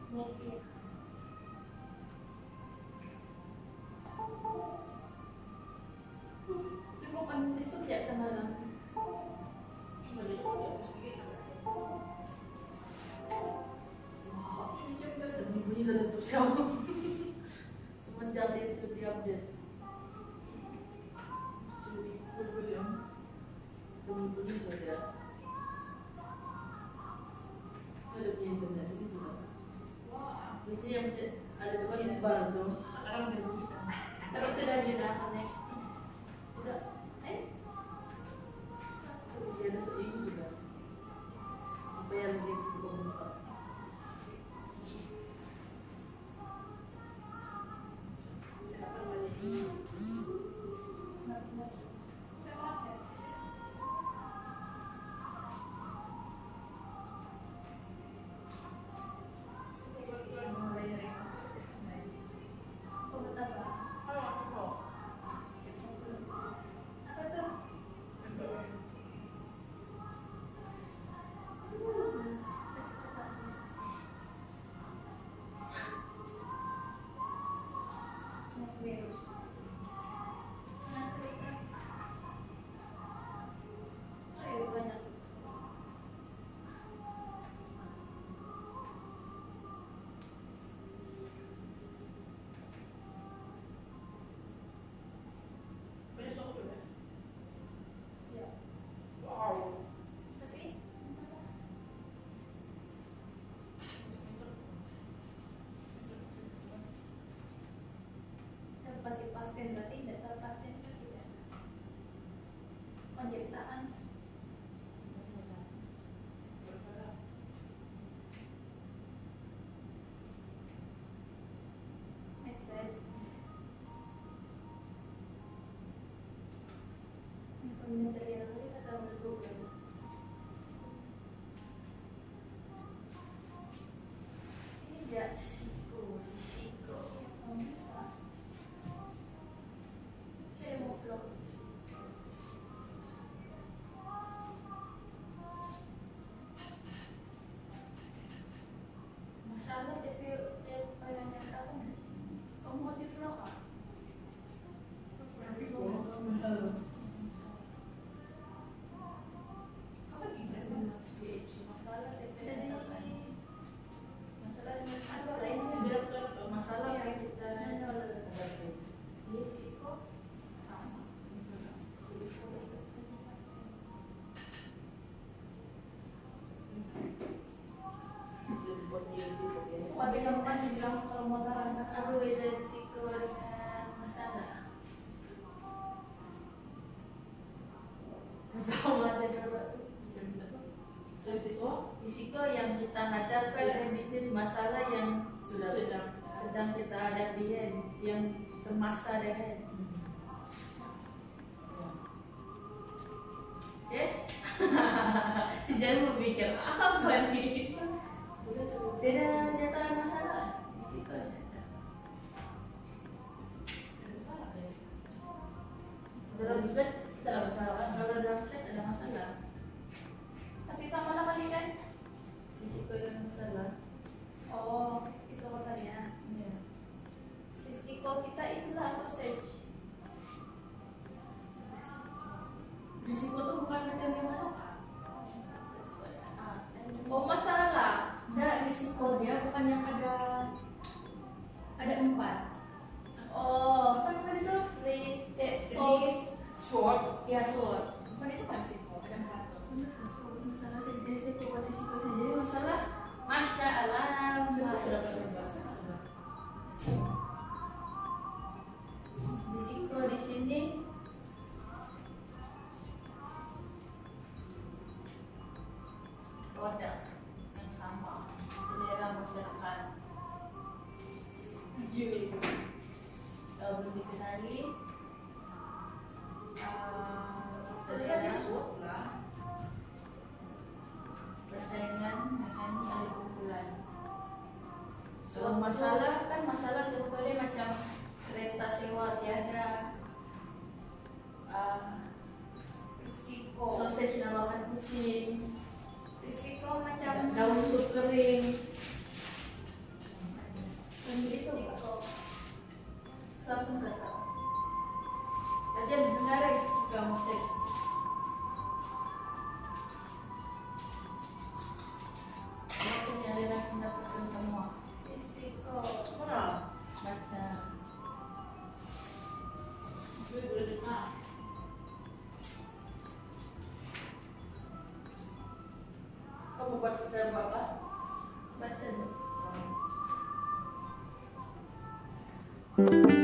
Mungkin. Pero kan estudia ka na lang. Sini juga bunyi sa laptop siya. Semenjak dia sudah diupdate. Bunyi sudah. Ada punya internet ini sudah. Biasanya yang ada tempat yang baru tuh. Sekarang udah bisa. Tapi sudah sudah connect. Sudah. Dia ada ini sudah. Apa yang lagi dibuka? Pasti pasien berarti tidak tahu pasien kan tidak penciptaan headset material tadi kata Google ini tidak siko masalah tapi yang apa nih? Kamu masih vlog ah? Masih vlog masalah. Apa gimana? Masalah tapi masalah dengan apa lain masalah yang kita ini risiko sama. Tapi kamu kan bilang kalau mau tahan aku bisa risiko dengan masalah bersama jadi risiko yang kita hadapkan dalam bisnis masalah yang sedang kita hadapi yang semasa dengan yes jangan berpikir apa nih tidak nyata masalah risiko saja dalam slide tidak ada masalah kalau dalam slide ada masalah kasih sama nama nih kan risiko dan masalah oh itu katanya ya. Risiko kita itulah sausage risiko tuh bukan macam yang mana Pak? Oh masalah enggak risiko dia bukan yang ada 4 oh apa namanya itu risk short ya short bukan itu kan risiko ada 4 masalah saja risiko buat risiko saja jadi masalah masya Allah risiko di sini wadah yang sama selera masyarakat belum dikenali selera persaingan menyanyi alih kumpulan so masalah kan masalah contohnya macam kereta sewa tiada risiko sausage nama makan kucing risiko macam daun sup kering Bye.